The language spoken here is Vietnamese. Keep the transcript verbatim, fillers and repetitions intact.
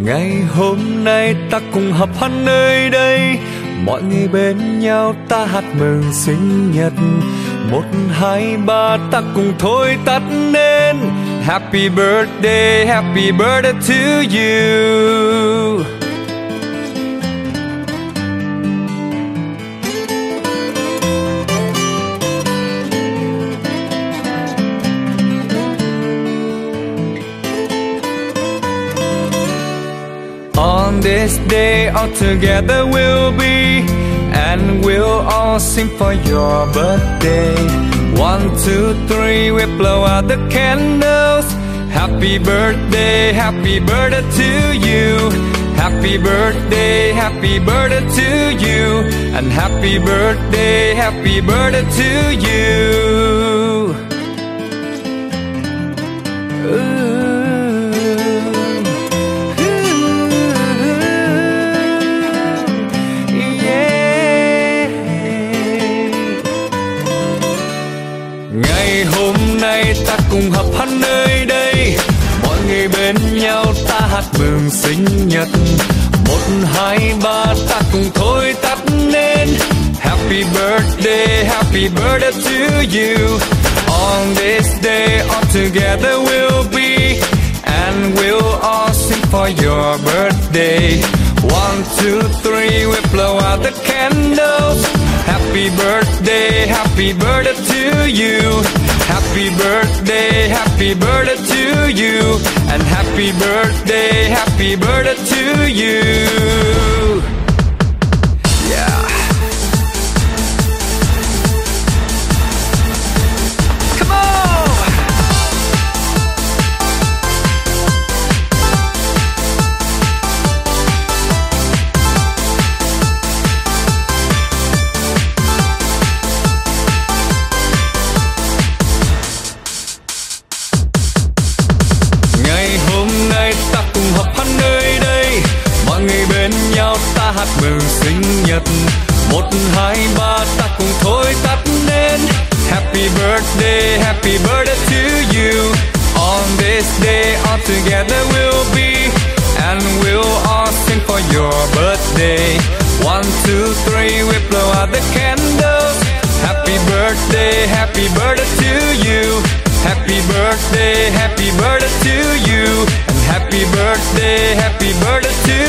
Ngày hôm nay ta cùng họp hắn nơi đây, mọi người bên nhau ta hát mừng sinh nhật. Một hai ba ta cùng thôi tắt nên Happy birthday, happy birthday to you. On this day all together we'll be, and we'll all sing for your birthday. One, two, three, we blow out the candles. Happy birthday, happy birthday to you. Happy birthday, happy birthday to you. And happy birthday, happy birthday to you. Ooh. Ta cùng họp hắn nơi đây, mọi người bên nhau ta hát mừng sinh nhật. Một hai ba ta cùng thôi tắt nên Happy birthday, happy birthday to you. On this day all together we'll be, and we'll all sing for your birthday. One, two, three, we blow out the candles. Happy birthday, happy birthday to you. Happy birthday, happy birthday to you. And happy birthday, happy birthday to you. Yeah. Come on! Ta hát mừng sinh nhật. Một hai ba ta cùng thôi tắt nên Happy birthday, happy birthday to you. On this day all together we'll be, and we'll all sing for your birthday. One, two, three, we blow out the candles. Happy birthday, happy birthday to you. Happy birthday, happy birthday to you. And happy birthday, happy birthday to